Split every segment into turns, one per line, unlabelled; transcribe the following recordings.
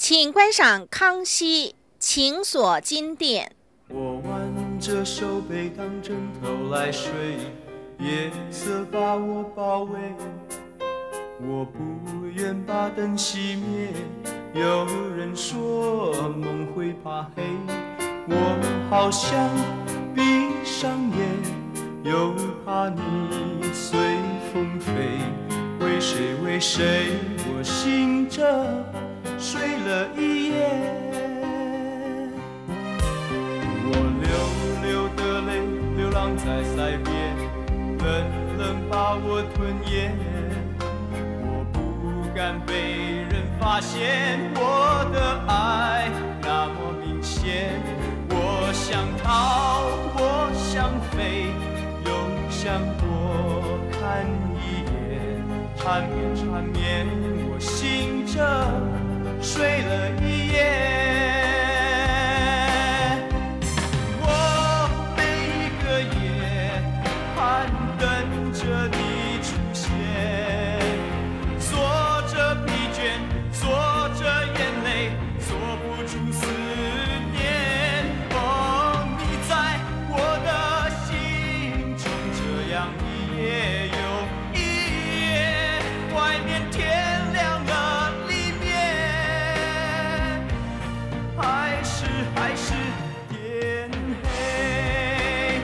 请观赏康熙情锁金殿。
我挽着手背当枕头来睡，夜色把我包围，我不愿把灯熄灭。有人说梦会怕黑，我好想闭上眼，又怕你随风飞。为谁为谁我醒着睡了一夜，我溜溜的泪流浪在塞边，冷冷把我吞咽。我不敢被人发现我的爱那么明显，我想逃，我想飞，又想多看一眼，缠绵缠绵，我醒着睡了一夜。我每一个夜盼等着你出现，锁着疲倦，锁着眼泪，锁不住思念。哦，你在我的心中，这样一夜又一夜，外面天亮了，里面还是天黑。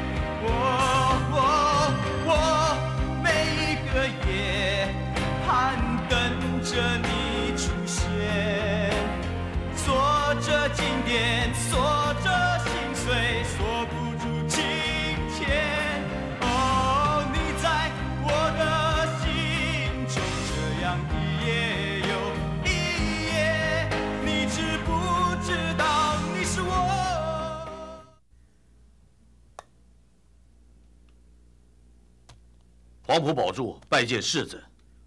我每一个夜盼等着你出现，锁着经典，锁着心碎，锁不住情牵。哦，你在我的心中，这样一夜又一夜，你知不知道你是我？
黄埔保住，拜见世子。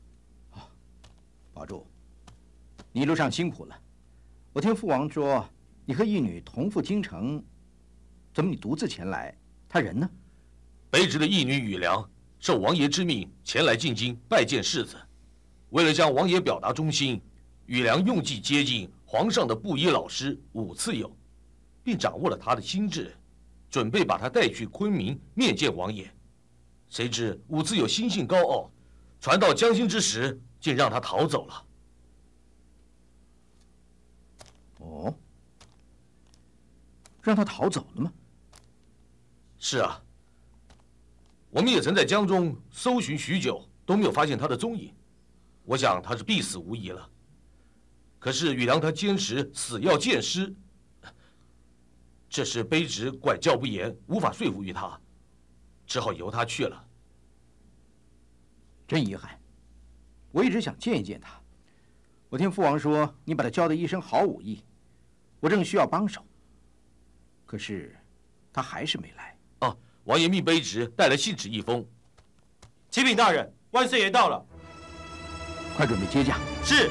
保住，你一路上辛苦了。我听父王说，你和义女同赴京城，怎么你独自前来？他人呢？
卑职的义女雨良受王爷之命前来进京拜见世子。为了向王爷表达忠心，雨良用计接近皇上的布衣老师武次友，并掌握了他的心智，准备把他带去昆明面见王爷。谁知武次友心性高傲，传到江心之时，竟让他逃走了。
哦，让他逃走了吗？
是啊，我们也曾在江中搜寻许久，都没有发现他的踪影。我想他是必死无疑了。可是雨良他坚持死要见师，这时卑职管教不严，无法说服于他，只好由他去了。
真遗憾，我一直想见一见他。我听父王说，你把他教得一身好武艺，我正需要帮手。可是，他还是没来。
啊，王爷命卑职带来信旨一封。
启禀大人，万岁爷到了。
快准备接驾。
是。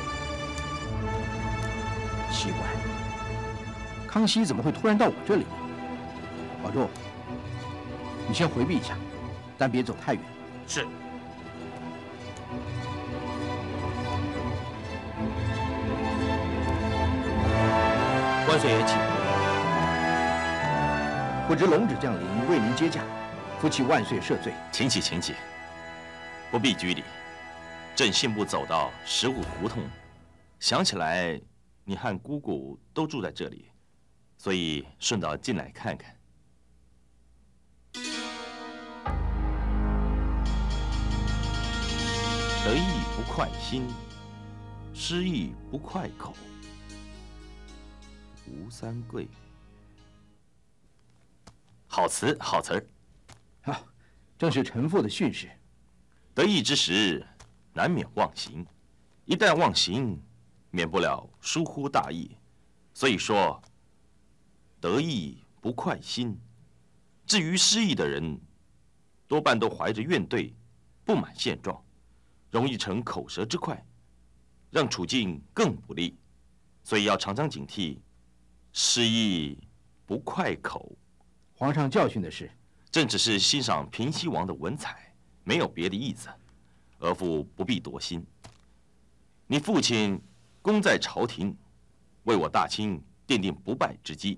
奇怪，康熙怎么会突然到我这里呢？保住，你先回避一下，但别走太远。
是。
万岁爷请。
不知龙芷将领为您接驾，夫妻万岁赦罪。
请起，请起，不必拘礼。朕信步走到15胡同，想起来你和姑姑都住在这里，所以顺道进来看看。得意不快心，失意不快口。吴三桂，好词，好词儿。
啊，正是臣父的训示。
得意之时，难免忘形，一旦忘形，免不了疏忽大意。所以说，得意不快心。至于失意的人，多半都怀着怨怼，不满现状，容易成口舌之快，让处境更不利。所以要常常警惕，失意不快口。
皇上教训的是，
朕只是欣赏平西王的文采，没有别的意思。儿父不必多心。你父亲功在朝廷， 为我大清奠定不败之基。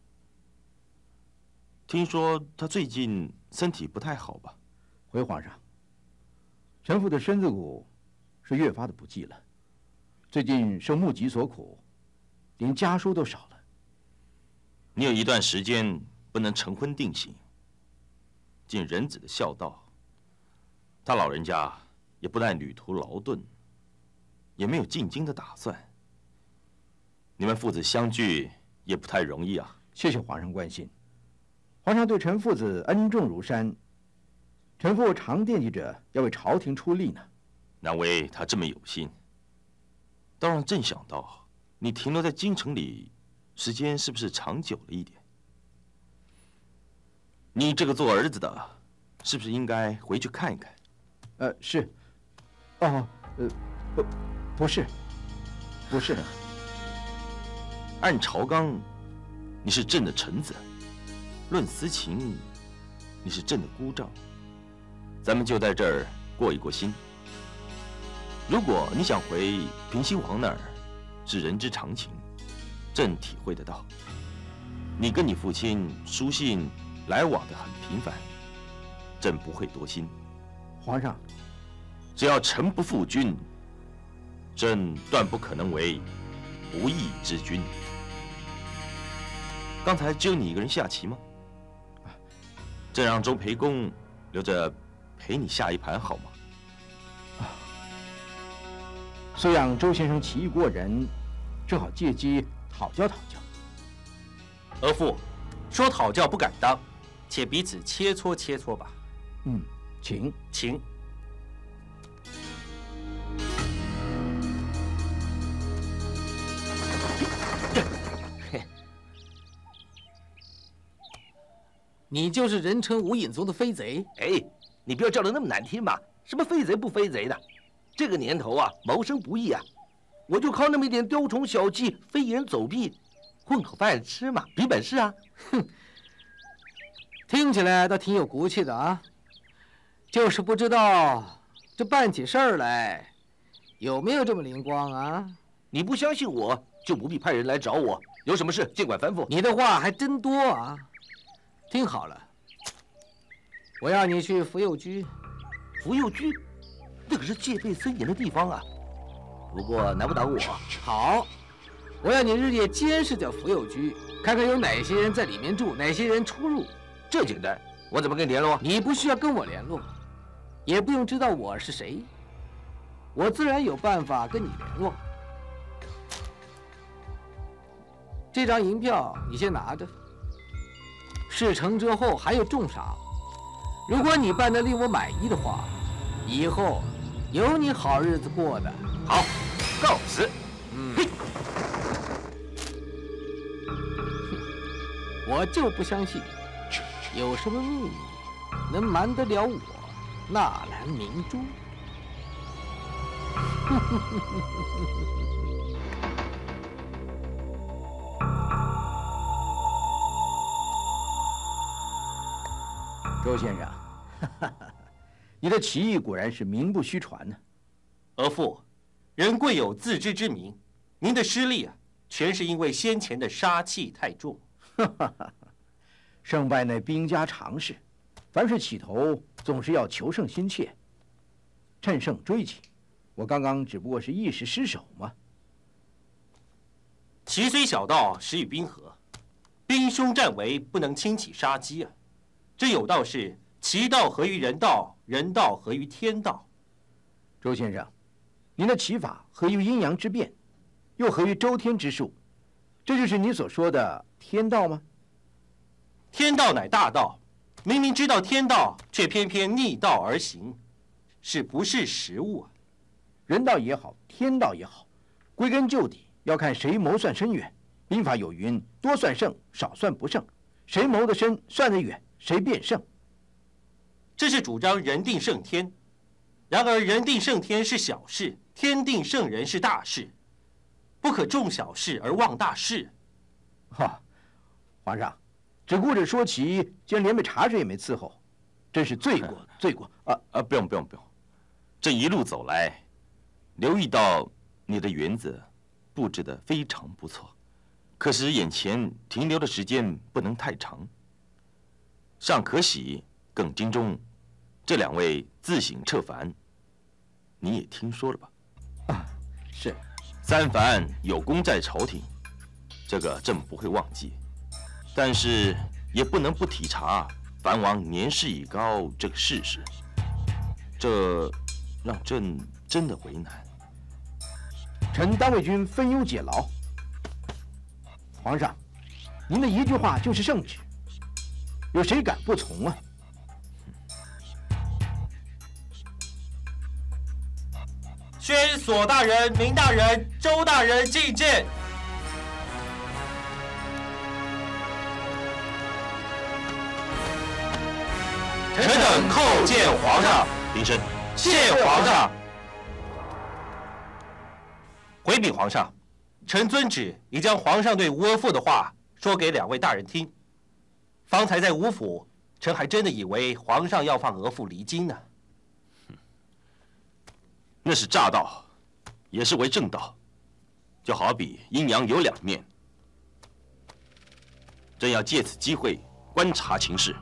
听说他最近身体不太好吧？
回皇上，臣父的身子骨是越发的不济了。最近受目疾所苦，连家书都少了。
你有一段时间不能成婚定型，尽人子的孝道。他老人家也不但旅途劳顿，也没有进京的打算。你们父子相聚也不太容易啊。
谢谢皇上关心。皇上对臣父子恩重如山，臣父常惦记着要为朝廷出力呢。
难为他这么有心。倒让朕想到，你停留在京城里，时间是不是长久了一点？你这个做儿子的，是不是应该回去看一看？
是。哦，不是。
按朝纲，你是朕的臣子；论私情，你是朕的姑丈。咱们就在这儿过一过心。如果你想回平西王那儿，是人之常情，朕体会得到。你跟你父亲书信来往的很频繁，朕不会多心。
皇上，
只要臣不负君，朕断不可能为不义之君。刚才只有你一个人下棋吗？朕让周培公留着陪你下一盘好吗？
虽仰周先生棋艺过人，正好借机讨教讨教。
额驸，说讨教不敢当，且彼此切磋切磋吧。
请。
你就是人称无影宗的飞贼？
哎，你不要叫得那么难听嘛！什么飞贼不飞贼的？这个年头啊，谋生不易啊，我就靠那么一点雕虫小技、飞檐走壁，混口饭吃嘛，比本事啊！
哼，听起来倒挺有骨气的啊，就是不知道这办起事儿来有没有这么灵光啊？
你不相信我，就不必派人来找我，有什么事尽管吩咐。
你的话还真多啊！听好了，我要你去福佑居。
福佑居，那可是戒备森严的地方啊。不过难不倒我。
好，我要你日夜监视着福佑居，看看有哪些人在里面住，哪些人出入。
这简单，我怎么跟你联络？
你不需要跟我联络，也不用知道我是谁，我自然有办法跟你联络。这张银票你先拿着。事成之后还有重赏，如果你办得令我满意的话，以后有你好日子过的。
好，告辞。嘿，
我就不相信有什么秘密能瞒得了我纳兰明珠。
周先生，你的棋艺果然是名不虚传呢。
额驸，人贵有自知之明，您的失利啊，全是因为先前的杀气太重。
胜败乃兵家常事，凡是起头总是要求胜心切，趁胜追击。我刚刚只不过是一时失手嘛。
棋虽小道，实与兵合，兵凶战危，不能轻启杀机啊。这有道是棋道合于人道，人道合于天道。
周先生，您的棋法合于阴阳之变，又合于周天之术，这就是你所说的天道吗？
天道乃大道，明明知道天道，却偏偏逆道而行，是不是时务啊？
人道也好，天道也好，归根究底要看谁谋算深远。兵法有云：多算胜，少算不胜。谁谋得深，算得远，谁便胜。
这是主张人定胜天，然而人定胜天是小事，天定胜人是大事，不可重小事而忘大事。
哈，皇上，只顾着说棋，竟然连杯茶水也没伺候，真是罪过，罪过！
不用，这一路走来，留意到你的园子布置得非常不错，可是眼前停留的时间不能太长。尚可喜、耿精忠这2位自省撤藩，你也听说了吧？
啊，是。
三藩有功在朝廷，这个朕不会忘记，但是也不能不体察藩王年事已高这个事实，这让朕真的为难。
臣当为君分忧解劳。皇上，您的一句话就是圣旨，有谁敢不从啊？
宣所大人、明大人、周大人觐见。臣等叩见皇上。
平身。
谢皇上。回禀皇上，臣遵旨已将皇上对吴额驸的话说给2位大人听。方才在吴府，臣还真的以为皇上要放额驸离京呢。
那是诈道，也是为正道，就好比阴阳有2面。朕要借此机会观察情势。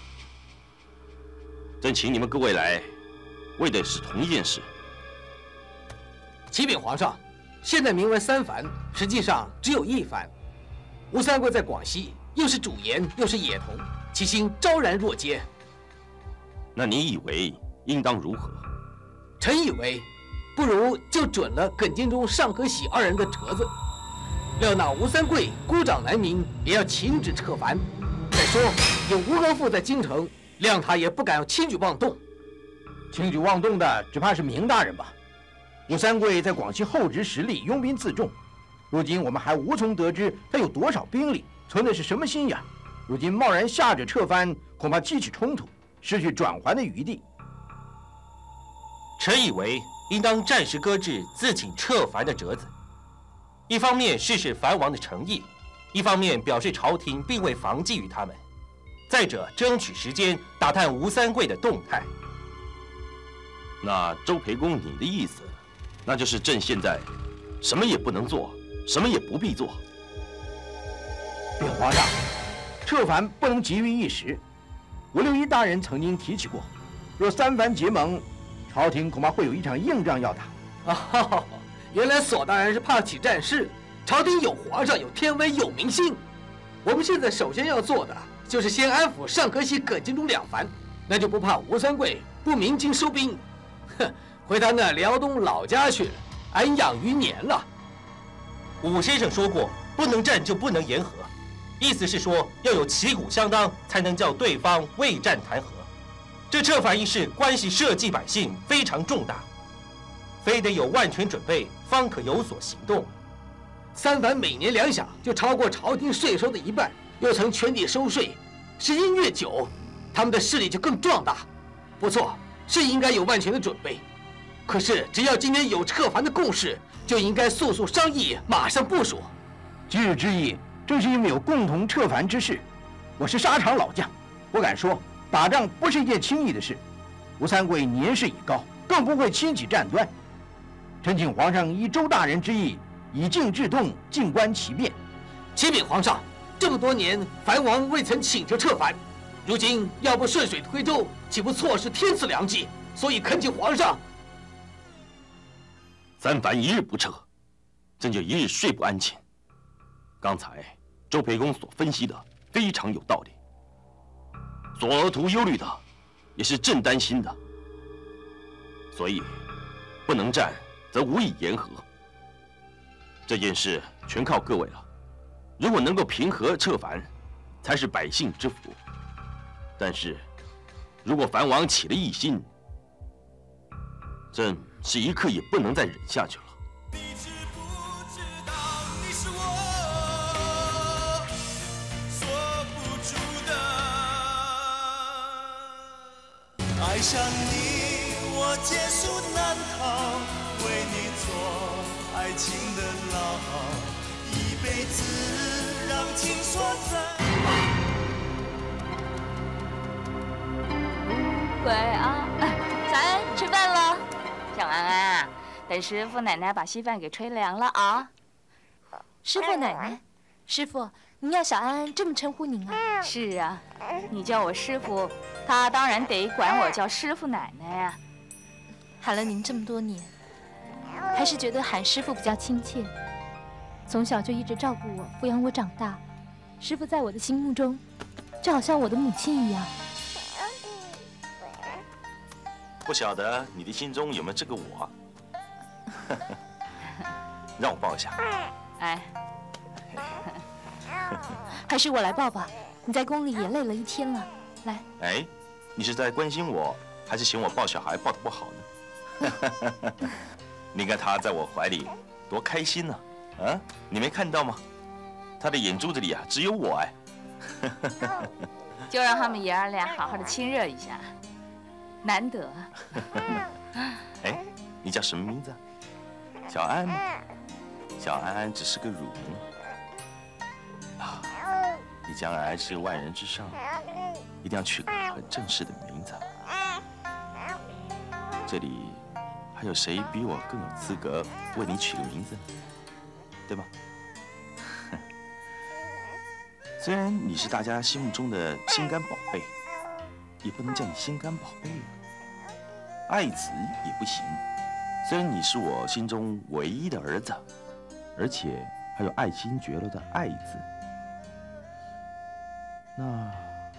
朕请你们各位来，为的是同一件事。
启禀皇上，现在名为三藩，实际上只有一藩。吴三桂在广西，又是主盐，又是野童，其心昭然若揭。
那你以为应当如何？
臣以为，不如就准了耿精忠、尚可喜2人的折子，料那吴三桂孤掌难鸣，也要请旨撤藩。再说有吴额驸在京城，谅他也不敢轻举妄动。
轻举妄动的只怕是明大人吧？吴三桂在广西厚植实力，拥兵自重，如今我们还无从得知他有多少兵力，存的是什么心眼。如今贸然下旨撤藩，恐怕激起冲突，失去转圜的余地。
臣以为应当暂时搁置自请撤藩的折子，一方面试试藩王的诚意，一方面表示朝廷并未防忌于他们。再者，争取时间打探吴三桂的动态。
那周培公，你的意思，那就是朕现在什么也不能做，什么也不必做。
禀皇上，撤藩不能急于一时。吴六一大人曾经提起过，若三藩结盟，朝廷恐怕会有一场硬仗要打。
啊，原来索大人是怕起战事。朝廷有皇上，有天威，有民心。我们现在首先要做的，就是先安抚尚可喜、耿精忠2藩，那就不怕吴三桂不鸣京收兵，哼，回他那辽东老家去了，安养余年了。
武先生说过，不能战就不能言和，意思是说要有旗鼓相当，才能叫对方为战谈和。这撤藩一事关系社稷百姓，非常重大，非得有万全准备，方可有所行动。
三藩每年粮饷就超过朝廷税收的1半，又曾全体收税，时间越久，他们的势力就更壮大。不错，是应该有万全的准备。可是只要今天有撤藩的共识，就应该速速商议，马上部署。
今日之议，正是因为有共同撤藩之事。我是沙场老将，我敢说，打仗不是一件轻易的事。吴三桂年事已高，更不会轻启战端。臣请皇上依周大人之意，以静制动，静观其变。
启禀皇上，这么多年，藩王未曾请求撤藩，如今要不顺水推舟，岂不错失天赐良机？所以恳请皇上。
三藩一日不撤，朕就一日睡不安寝。刚才周培公所分析的非常有道理，索额图忧虑的也是朕担心的，所以不能战，则无以言和。这件事全靠各位了。如果能够平和撤藩，才是百姓之福。但是，如果藩王起了异心，朕是一刻也不能再忍下去了。
你知不知道你是我锁不住的？爱上你，我结束难逃，为你做爱情的牢，一辈子让情锁在。
喂啊，小安，吃饭了。小安安，等师傅奶奶把稀饭给吹凉了啊。
师父奶奶，师父，您要小安安这么称呼您啊？
是啊，你叫我师父，他当然得管我叫师父奶奶呀。
喊了您这么多年，还是觉得喊师父比较亲切。从小就一直照顾我、抚养我长大，师父在我的心目中，就好像我的母亲一样。
不晓得你的心中有没有这个我？让我抱一下。
哎，
还是我来抱吧，你在宫里也累了一天了，来。
哎，你是在关心我，还是嫌我抱小孩抱得不好呢？你看他在我怀里多开心呢！啊，你没看到吗？他的眼珠子里啊只有我哎。
就让他们爷儿俩好好的亲热一下，难得。
哎，你叫什么名字？小安吗？小安安只是个乳名啊！你将来是个万人之上，一定要取个很正式的名字。这里还有谁比我更有资格为你取个名字呢？对吗？虽然你是大家心目中的心肝宝贝，也不能叫你心肝宝贝，爱子也不行。虽然你是我心中唯一的儿子，而且还有爱新觉罗的爱字，那，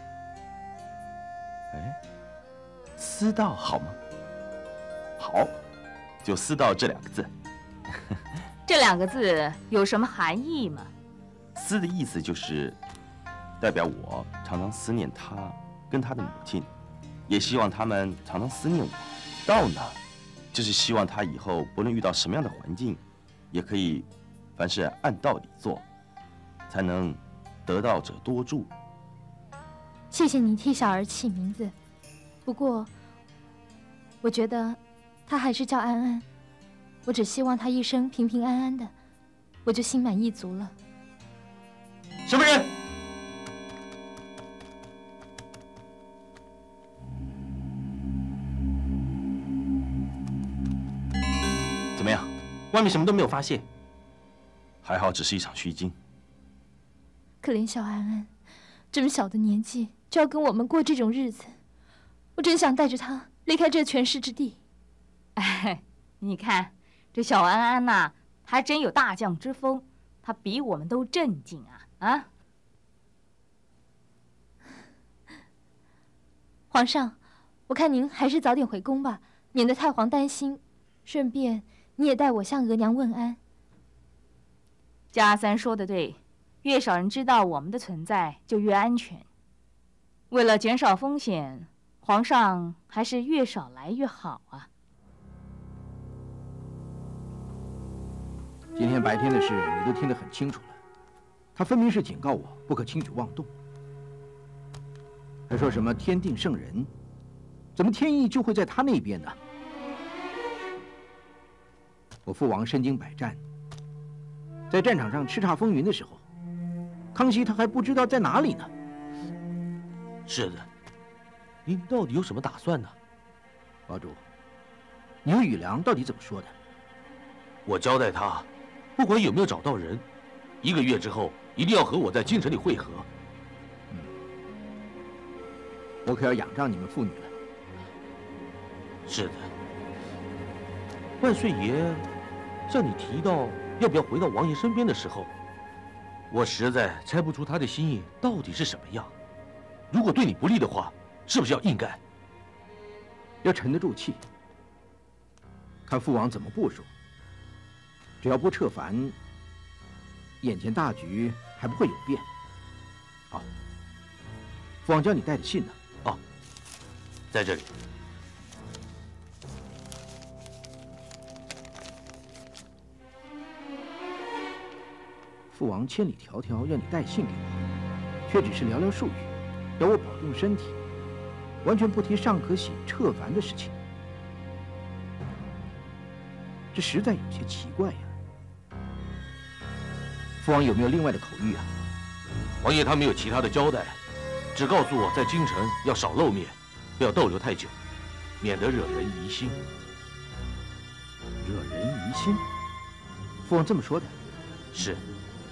哎，思道好吗？好，就思道这两个字。
这两个字有什么含义吗？
思的意思就是代表我常常思念他跟他的母亲，也希望他们常常思念我。道呢，就是希望他以后不论遇到什么样的环境，也可以凡事按道理做，才能得道者多助。
谢谢你替小儿起名字，不过我觉得他还是叫安安。我只希望他一生平平安安的，我就心满意足了。
什么人？
怎么样？
外面什么都没有发现。
还好，只是一场虚惊。
可怜小安安，这么小的年纪就要跟我们过这种日子，我真想带着他离开这权势之地。
哎，你看这小安安呐，还真有大将之风，他比我们都镇静啊！啊，
皇上，我看您还是早点回宫吧，免得太皇担心。顺便你也代我向额娘问安。
家三说的对，越少人知道我们的存在，就越安全。为了减少风险，皇上还是越少来越好啊。
今天白天的事你都听得很清楚了，他分明是警告我不可轻举妄动，还说什么天定圣人，怎么天意就会在他那边呢？我父王身经百战，在战场上叱咤风云的时候，康熙他还不知道在哪里呢。
是的，您到底有什么打算呢？
堡主，你和宇良到底怎么说的？
我交代他，不管有没有找到人，1个月之后一定要和我在京城里会合。
我可要仰仗你们父女了。
是的，万岁爷向你提到要不要回到王爷身边的时候，我实在猜不出他的心意到底是什么样。如果对你不利的话，是不是要硬干？
要沉得住气，看父王怎么部署。只要不撤凡，眼前大局还不会有变。好，父王叫你带的信呢？
哦，在这里。
父王千里迢迢要你带信给我，却只是寥寥数语，要我保重身体，完全不提尚可喜撤凡的事情，这实在有些奇怪呀。父王有没有另外的口谕啊？
王爷他没有其他的交代，只告诉我在京城要少露面，不要逗留太久，免得惹人疑心。
惹人疑心？父王这么说的？
是。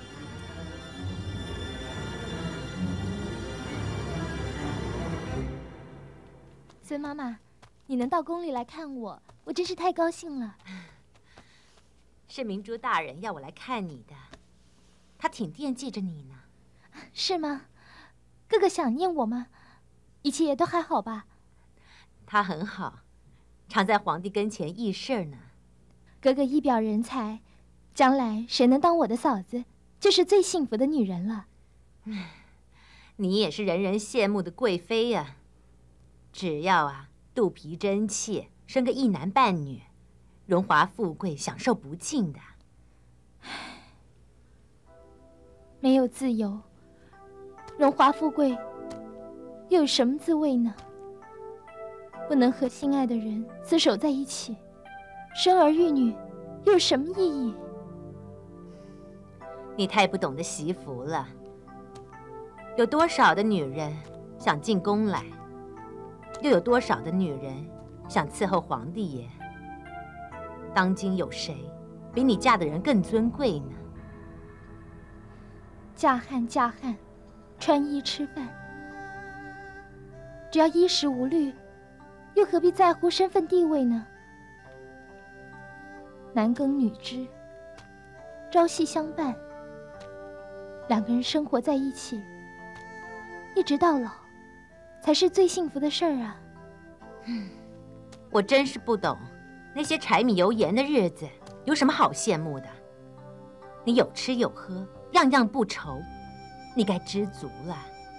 孙妈妈，你能到宫里来看我，我真是太高兴了。
是明珠大人要我来看你的，他挺惦记着你呢。
是吗？哥哥想念我吗？一切都还好吧？
他很好，常在皇帝跟前议事呢。
哥哥一表人才，将来谁能当我的嫂子，就是最幸福的女人了。
你也是人人羡慕的贵妃呀。只要肚皮真切，生个一男半女，荣华富贵享受不尽的。
没有自由，荣华富贵又有什么滋味呢？不能和心爱的人厮守在一起，生儿育女又有什么意义？
你太不懂得惜福了。有多少的女人想进宫来，又有多少的女人想伺候皇帝爷？当今有谁比你嫁的人更尊贵呢？
嫁汉，穿衣吃饭，只要衣食无虑，又何必在乎身份地位呢？男耕女织，朝夕相伴，两个人生活在一起，一直到老，才是最幸福的事儿啊！
我真是不懂，那些柴米油盐的日子有什么好羡慕的？你有吃有喝，样样不愁，你该知足了。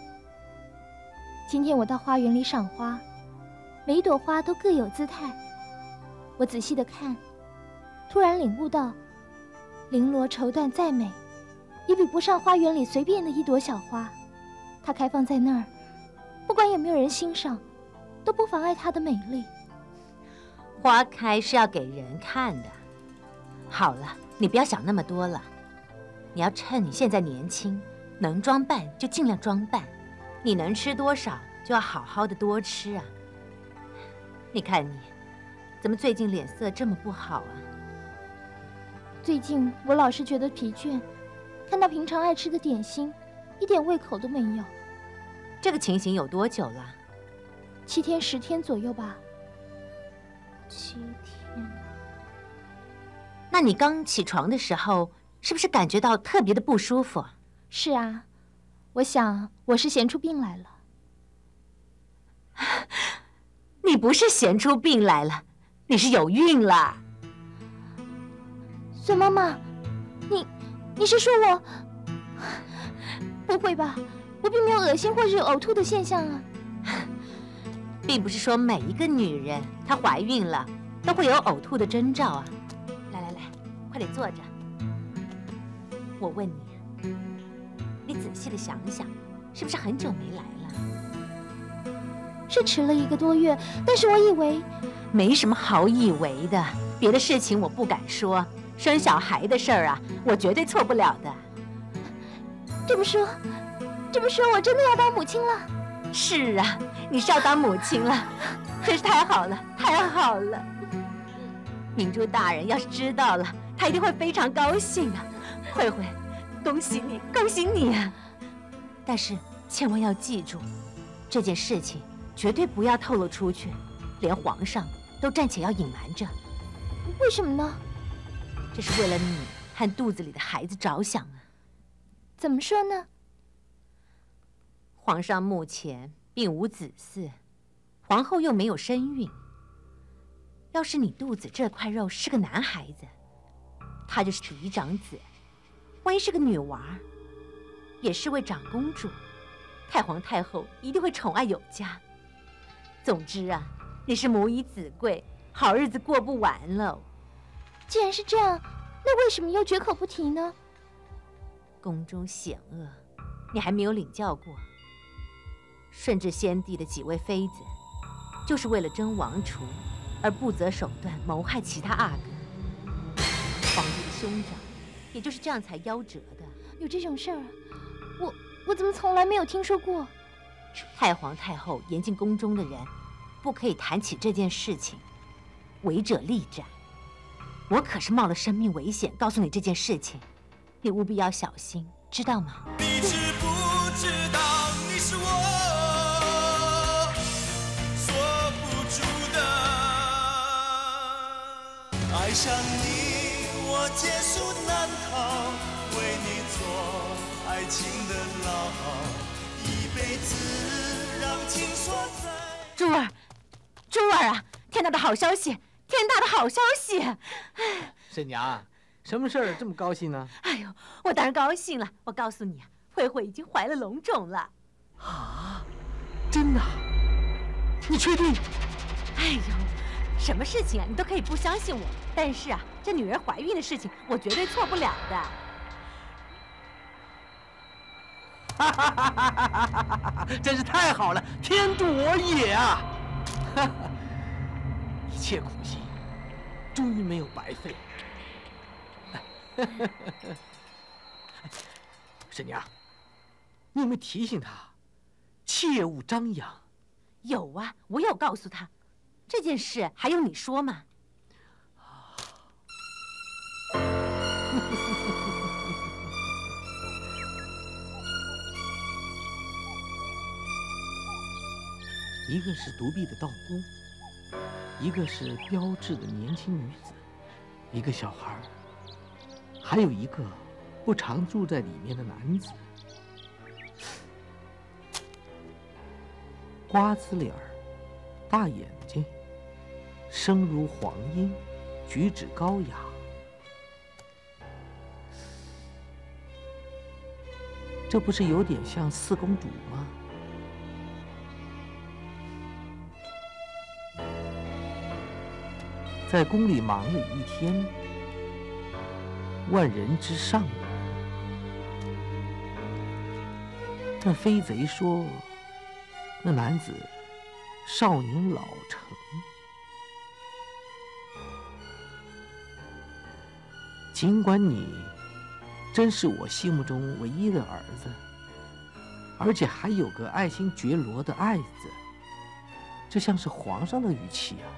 今天我到花园里赏花，每一朵花都各有姿态。我仔细的看，突然领悟到，绫罗绸缎再美，也比不上花园里随便的一朵小花。它开放在那儿，不管有没有人欣赏，都不妨碍它的美丽。
花开是要给人看的。好了，你不要想那么多了。你要趁你现在年轻，能装扮就尽量装扮。你能吃多少，就要好好的多吃啊。你看你，怎么最近脸色这么不好啊？
最近我老是觉得疲倦，看到平常爱吃的点心，一点胃口都没有。
这个情形有多久了
？7天10天左右吧。
7天。那你刚起床的时候，是不是感觉到特别的不舒服？
是啊，我想我是闲出病来了。
你不是闲出病来了，你是有孕了。
孙妈妈，你是说我？不会吧，我并没有恶心或者有呕吐的现象啊。
并不是说每一个女人她怀孕了都会有呕吐的征兆啊。来，快点坐着。我问你，你仔细的想想，是不是很久没来了？
是迟了1个多月，但是我以为……
没什么好以为的，别的事情我不敢说，生小孩的事儿啊，我绝对错不了的。
这么说，我真的要当母亲了？
是啊，你是要当母亲了，真是太好了，太好了！明珠大人要是知道了，他一定会非常高兴的。慧慧，恭喜你，恭喜你啊！但是千万要记住，这件事情绝对不要透露出去，连皇上都暂且要隐瞒着。
为什么呢？
这是为了你和肚子里的孩子着想啊。
怎么说呢？
皇上目前并无子嗣，皇后又没有身孕。要是你肚子这块肉是个男孩子，他就是嫡长子；万一是个女娃，也是位长公主，太皇太后一定会宠爱有加。总之啊，你是母以子贵，好日子过不完喽。
既然是这样，那为什么又绝口不提呢？
宫中险恶，你还没有领教过。顺治先帝的几位妃子，就是为了争王储，而不择手段谋害其他阿哥。皇帝的兄长，也就是这样才夭折的。
有这种事儿，我怎么从来没有听说过？
太皇太后严禁宫中的人不可以谈起这件事情，违者立斩。我可是冒了生命危险告诉你这件事情，你务必要小心，知道吗？
你知不知道你是我所不爱上你，我结束难逃，为你做爱情的牢，一辈子让情锁在。
珠儿，珠儿啊！天大的好消息！天大的好消息！
婶娘，什么事儿这么高兴呢？
哎呦，我当然高兴了。我告诉你啊，慧慧已经怀了龙种了。
啊，真的？你确定？
哎呦，什么事情啊，你都可以不相信我，但是啊，这女人怀孕的事情，我绝对错不了的。
哈哈哈哈哈！真是太好了，天助我也啊！哈哈，一切苦心终于没有白费。婶娘，你有没有提醒他，切勿张扬？
有啊，我有告诉他，这件事还用你说吗？
一个是独臂的道姑，一个是标致的年轻女子，一个小孩，还有一个不常住在里面的男子。瓜子脸儿，大眼睛，声如黄莺，举止高雅。这不是有点像四公主吗？在宫里忙了一天，万人之上。那飞贼说，那男子少年老成。尽管你真是我心目中唯一的儿子，而且还有个爱新觉罗的爱子，这像是皇上的语气啊！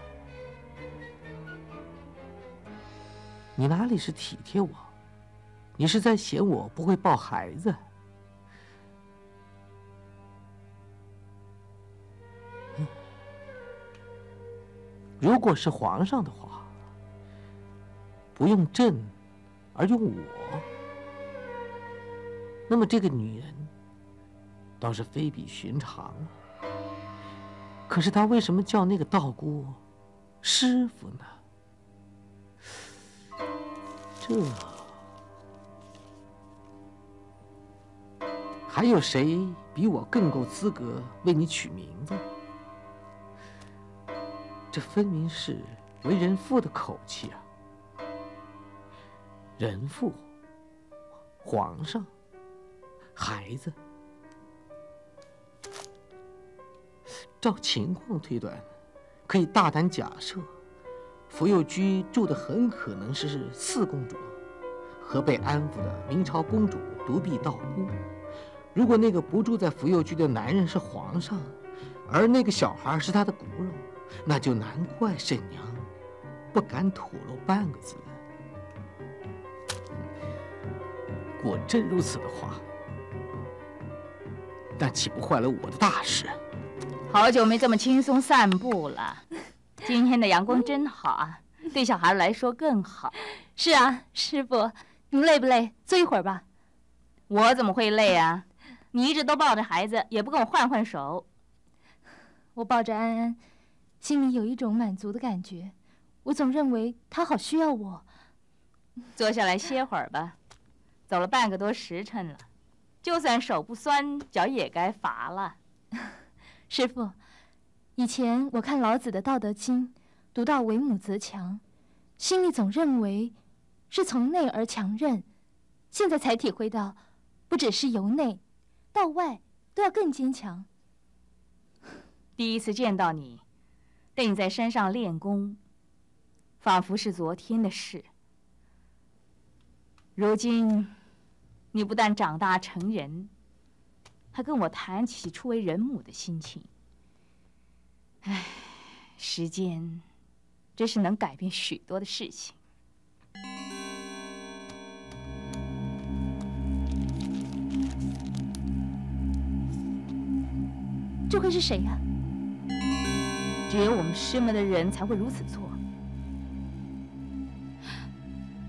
你哪里是体贴我？你是在嫌我不会抱孩子。如果是皇上的话，不用朕，而用我，那么这个女人倒是非比寻常。可是她为什么叫那个道姑师傅呢？还有谁比我更够资格为你取名字？这分明是为人父的口气啊！人父、皇上、孩子，照情况推断，可以大胆假设。福佑居住的很可能是四公主和被安抚的明朝公主独臂道姑。如果那个不住在福佑居的男人是皇上，而那个小孩是他的骨肉，那就难怪婶娘不敢吐露半个字。果真如此的话，那岂不坏了我的大事？
好久没这么轻松散步了。今天的阳光真好啊，对小孩来说更好。
是啊，师傅，你们累不累？坐一会儿吧。
我怎么会累啊？你一直都抱着孩子，也不跟我换换手。
我抱着安安，心里有一种满足的感觉。我总认为他好需要我。
坐下来歇会儿吧，走了半个多时辰了，就算手不酸，脚也该乏了。
师傅。以前我看老子的《道德经》，读到为母则强，心里总认为是从内而强韧，现在才体会到，不只是由内到外都要更坚强。
第一次见到你，带你在山上练功，仿佛是昨天的事。如今，你不但长大成人，还跟我谈起初为人母的心情。唉，时间真是能改变许多的事情。
这会是谁呀？
只有我们师门的人才会如此做。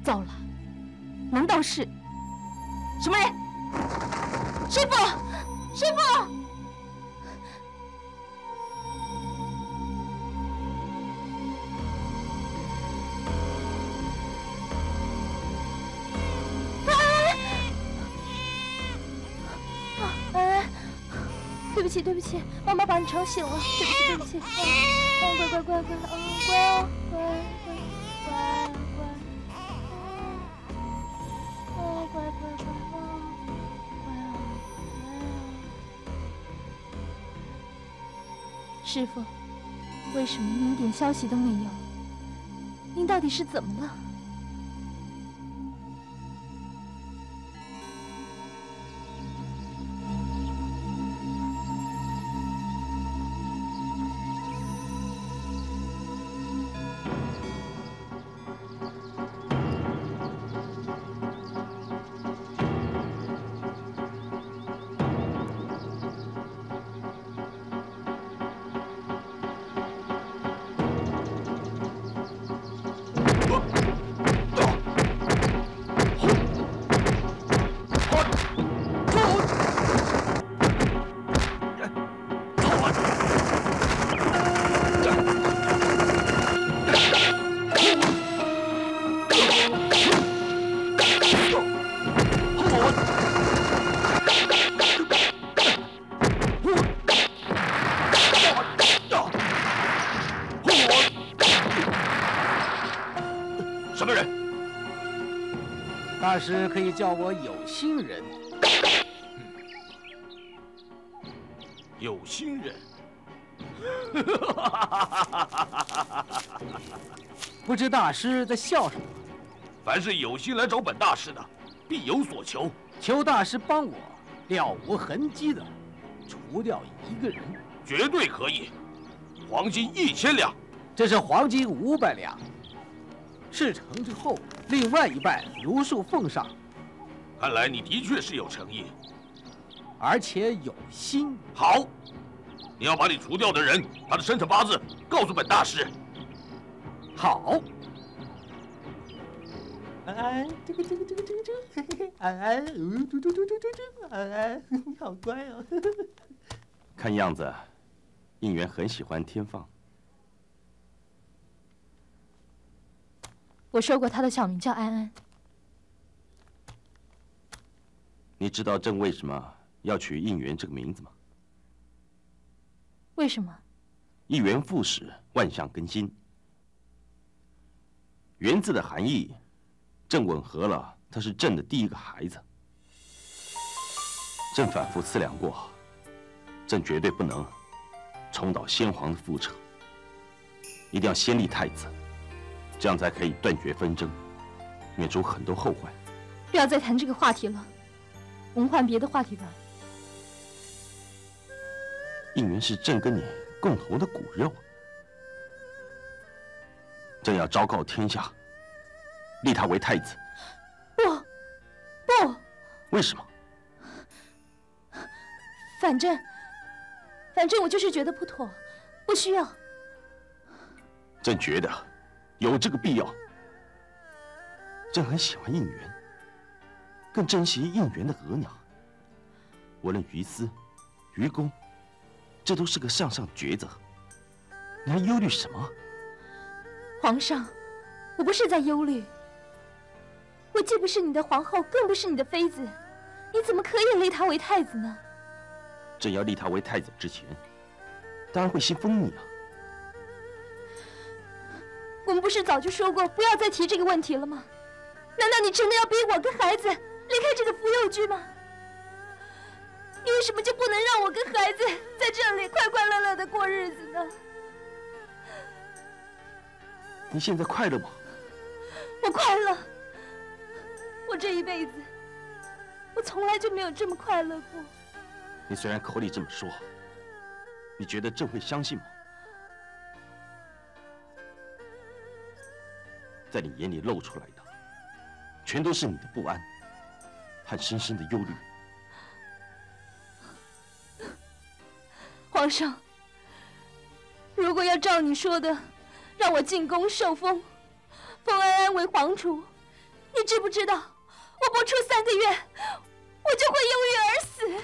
糟了，难道是什么人？师傅，师傅！
对不起，对不起，妈妈把你吵醒了，对不起，对不起。乖乖乖乖，乖哦，乖乖乖，乖乖乖哦，乖哦，师傅，为什么您一点消息都没有？您到底是怎么了？
什么人？
大师可以叫我有心人。
有心人。
不知大师在笑什么？
凡是有心来找本大师的，必有所求。
求大师帮我了无痕迹的除掉一个人，
绝对可以。黄金1000两，
这是黄金500两。事成之后，另外一半如数奉上。
看来你的确是有诚意，
而且有心。
好，你要把你除掉的人，他的生辰八字告诉本大师。
好。
安安，这个，安安，安安，你好乖哦。
看样子，应元很喜欢天放。
我说过他的小名叫安安。
你知道朕为什么要取应元这个名字吗？
为什么？
一元复始，万象更新。元字的含义，朕吻合了，他是朕的第一个孩子。朕反复思量过，朕绝对不能重蹈先皇的覆辙，一定要先立太子。这样才可以断绝纷争，免除很多后患。
不要再谈这个话题了，我们换别的话题吧。
应元是朕跟你共同的骨肉，朕要昭告天下，立他为太子。
不，
为什么？
反正我就是觉得不妥，不需要。
朕觉得有这个必要。朕很喜欢应元，更珍惜应元的额娘。无论于私、于公，这都是个上抉择。你还忧虑什么？
皇上，我不是在忧虑。我既不是你的皇后，更不是你的妃子，你怎么可以立她为太子呢？
朕要立他为太子之前，当然会先封你啊。
我们不是早就说过不要再提这个问题了吗？难道你真的要逼我跟孩子离开这个妇幼居吗？你为什么就不能让我跟孩子在这里快快乐乐的过日子呢？
你现在快乐吗？
我快乐。我这一辈子，我从来就没有这么快乐过。
你虽然口里这么说，你觉得朕会相信吗？在你眼里露出来的，全都是你的不安和深深的忧虑。
皇上，如果要照你说的，让我进宫受封，封安安为皇储， 你知不知道，我不出3个月，我就会忧郁而死。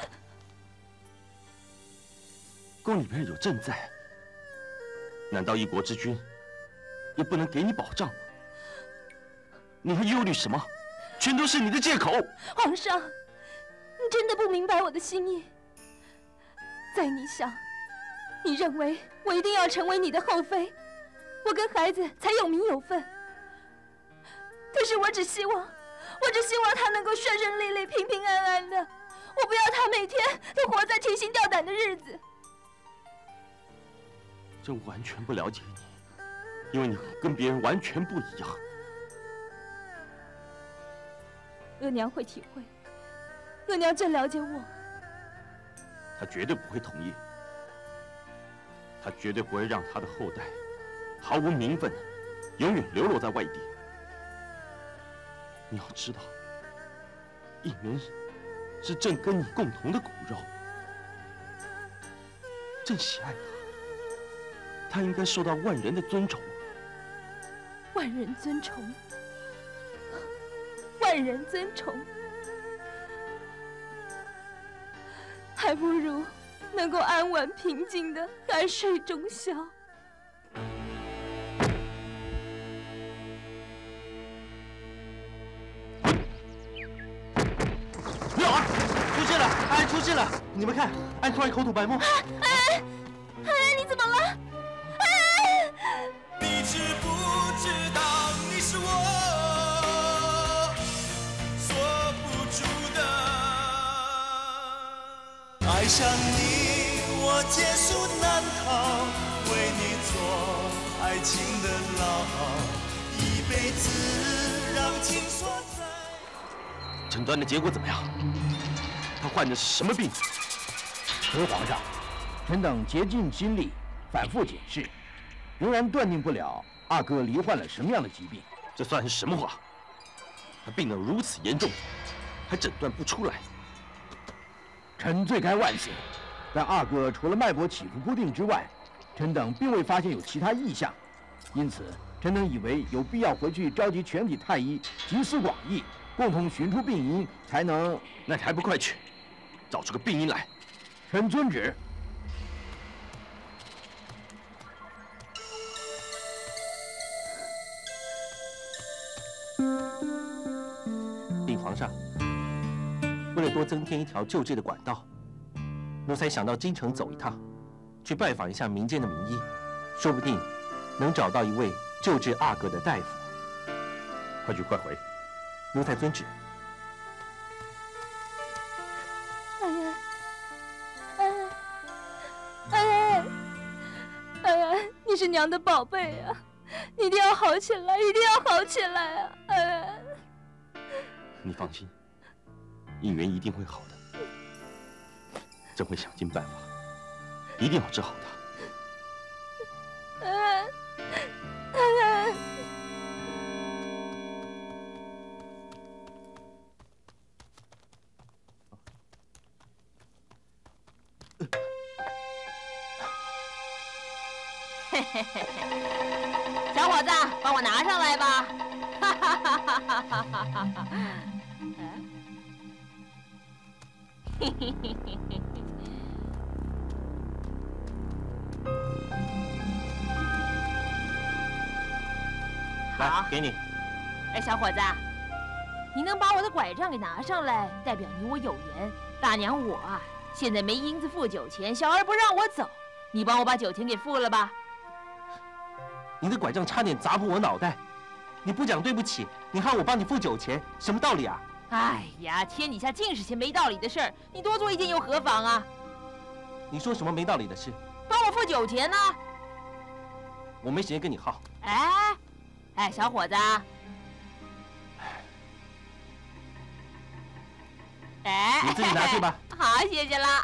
宫里边有朕在，难道一国之君也不能给你保障吗？你还忧虑什么？全都是你的借口。
皇上，你真的不明白我的心意。在你想，你认为我一定要成为你的后妃，我跟孩子才有名有分。可是我只希望他能够顺顺利利、平平安安的，我不要他每天都活在提心吊胆的日子。
朕完全不了解你，因为你跟别人完全不一样。
额娘会体会，额娘真了解我。
他绝对不会同意，他绝对不会让他的后代毫无名分，永远流落在外地。你要知道，应元是朕跟你共同的骨肉，朕喜爱他，他应该受到万人的尊崇。
万人尊崇，万人尊崇，还不如能够安稳平静的安睡中宵。
出事了！安安出事了！你们看，安突然口吐白沫。
安，你怎么了？安，
你知不知道你是我锁不住的？爱上你，我劫数难逃，为你做爱情的牢，一辈子让情锁在。
诊断的结果怎么样？他患的是什么病？
回皇上，臣等竭尽心力，反复检视，仍然断定不了阿哥罹患了什么样的疾病。
这算是什么话？他病得如此严重，还诊断不出来。
臣罪该万死，但阿哥除了脉搏起伏不定之外，臣等并未发现有其他异象，因此臣等以为有必要回去召集全体太医，集思广益，共同寻出病因，才能……
那你还不快去，找出个病因来！
臣遵旨。
禀皇上，为了多增添一条救治的管道，奴才想到京城走一趟，去拜访一下民间的名医，说不定能找到一位救治阿哥的大夫。
快去快回！
奴才遵旨。
你是娘的宝贝啊，你一定要好起来，一定要好起来啊！
你放心，应元一定会好的，朕会想尽办法，一定要治好他。
小伙子，帮我拿上来吧。哈哈哈哈哈哈！嘿嘿嘿嘿嘿。
来，给你。
哎，小伙子，你能把我的拐杖给拿上来，代表你我有缘。大娘我啊，现在没银子付酒钱，小儿不让我走，你帮我把酒钱给付了吧。
你的拐杖差点砸破我脑袋，你不讲对不起，你害我帮你付酒钱，什么道理啊？
哎呀，天底下尽是些没道理的事儿，你多做一件又何妨啊？
你说什么没道理的事？
帮我付酒钱呢？
我没时间跟你耗。
哎，小伙子，哎，
你自己拿去吧。
好，谢谢啦。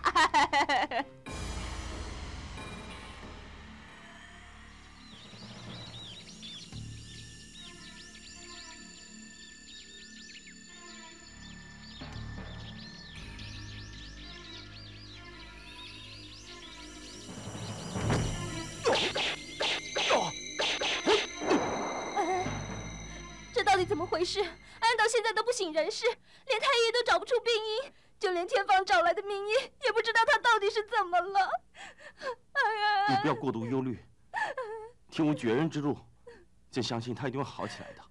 这到底怎么回回事？安安到现在都不省人事，连太医都找不出病因，就连天放找来的名医也不知道他到底是怎么了。安安，
你不要过度忧虑，天无绝人之路，朕相信他一定会好起来的。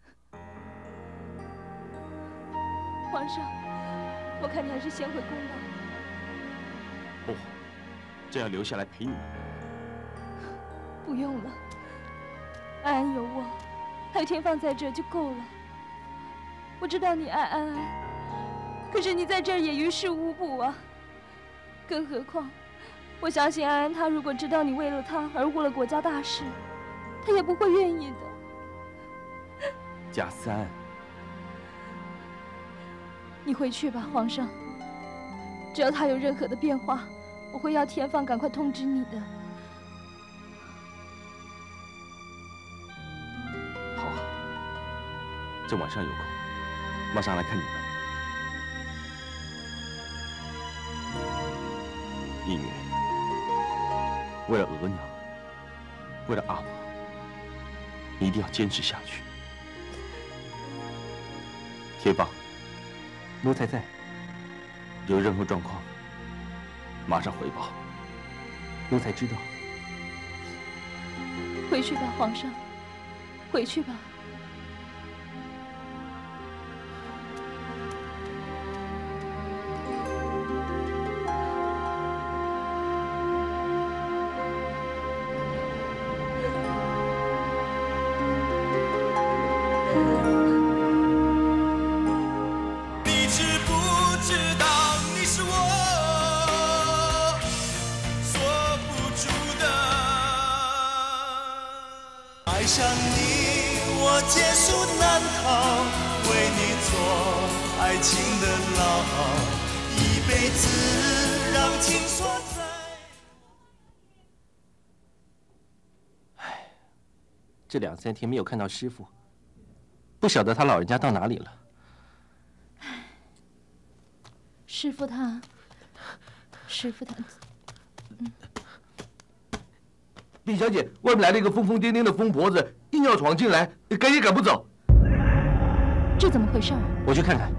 皇上，我看你还是先回宫吧。
不，朕要留下来陪你。
不用了，安安有我，还有天放在这就够了。我知道你爱安安，可是你在这儿也于事无补啊。更何况，我相信安安她如果知道你为了她而误了国家大事，她也不会愿意的。
贾三，
你回去吧，皇上。只要他有任何的变化，我会要天放赶快通知你的。
好啊，朕晚上有空，马上来看你们。义女，为了额娘，为了阿玛，你一定要坚持下去。天放，
奴才在。
有任何状况，马上回报。
奴才知道。
回去吧，皇上，回去吧。
爱上你，我劫数难逃，为你做爱情的牢，一辈子让情锁在。
唉，这2、3天没有看到师傅，不晓得他老人家到哪里了。
师傅他，
李小姐，外面来了一个疯疯癫癫的疯婆子，硬要闯进来，赶也赶不走。
这怎么回事？
我去看看。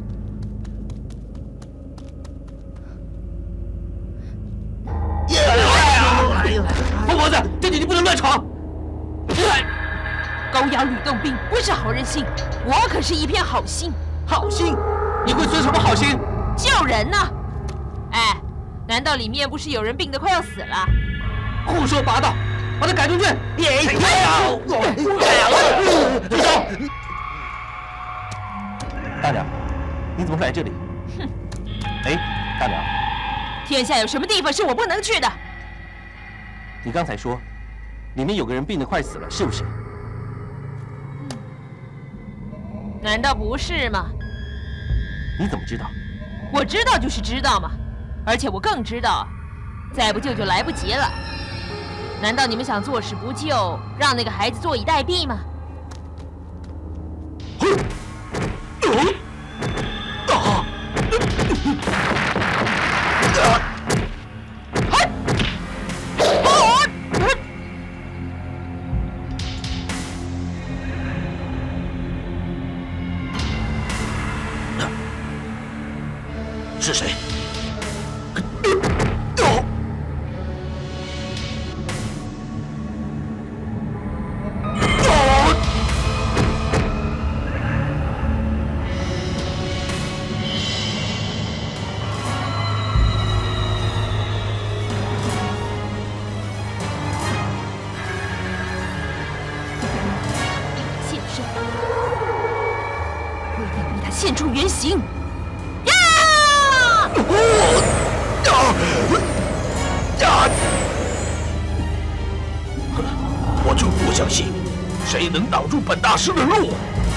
疯婆子，这里你不能乱闯！
高衙吕洞宾不是好人心，我可是一片好心。
好心？你会存什么好心？
救人呢！哎，难道里面不是有人病得快要死了？
胡说八道！把他赶出去！住手！
大娘，你怎么会来这里？
哼！
哎，大娘，
天下有什么地方是我不能去的？
你刚才说，里面有个人病得快死了，是不是？
难道不是吗？
你怎么知道？
我知道就是知道嘛，而且我更知道，再不救就来不及了。难道你们想坐视不救，让那个孩子坐以待毙吗？
是谁？
现身！我一定逼他现出原形！
我就不相信，谁能挡住本大师的路？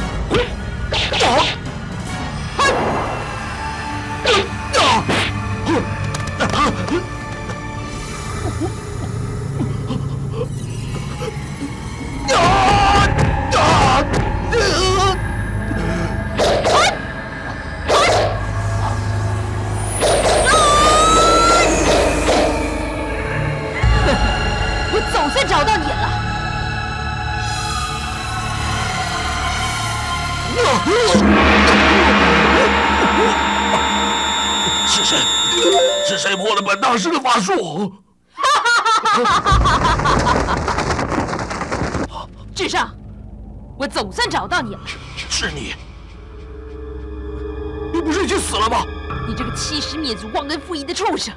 总算找到你了！
是谁破了本大师的法术？
智上，我总算找到你了。
是你？你不是已经死了吗？
你这个欺师灭祖、忘恩负义的畜生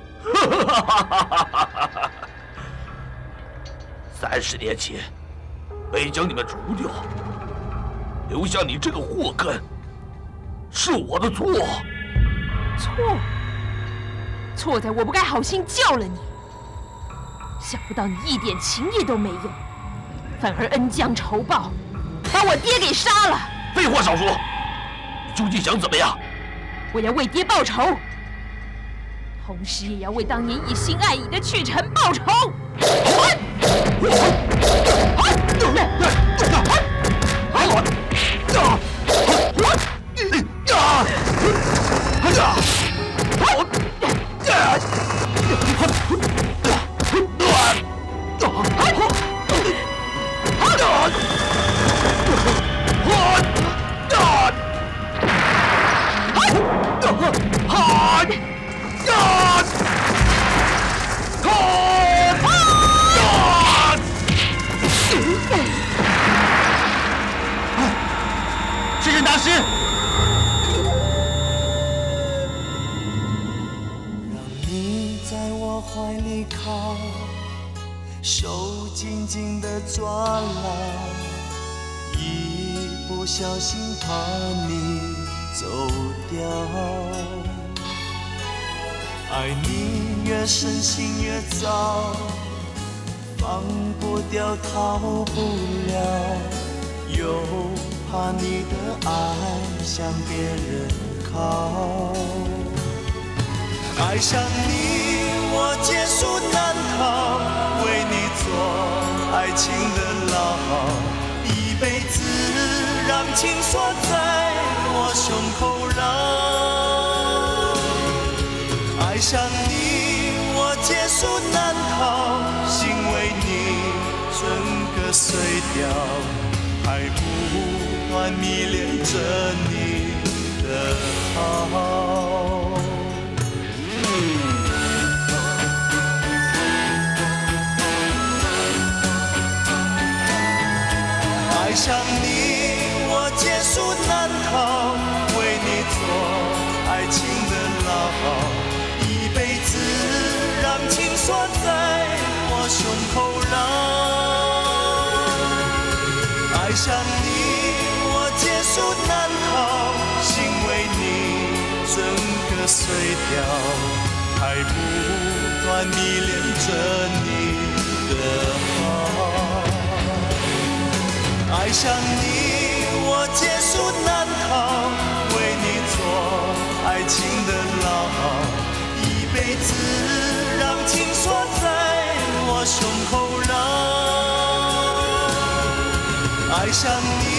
！30年前，没将你们除掉，留下你这个祸根，是我的错。
错在我不该好心救了你。想不到你一点情义都没有，反而恩将仇报，把我爹给杀了。
废话少说，你究竟想怎么样？
我要为爹报仇，同时也要为当年一心爱你的去臣报仇。
世神大师，
让你在我怀里靠，手紧紧地抓牢，一不小心怕你走掉。爱你越深心越糟，放不掉逃不了，又怕你的爱向别人靠。爱上你我劫数难逃，为你做爱情的牢，一辈子让情锁在我胸口绕。爱上你我劫数难逃，心为你整个碎掉，还不断迷恋着你的好。爱上你我劫数难逃，为你做爱情的牢，一辈子让情锁在我胸口绕。爱上你我劫数难逃，心为你整个碎掉，还不断迷恋着你的好。爱上你我劫数难逃，为你做爱情的牢，一辈子让情锁在我胸口绕。爱上你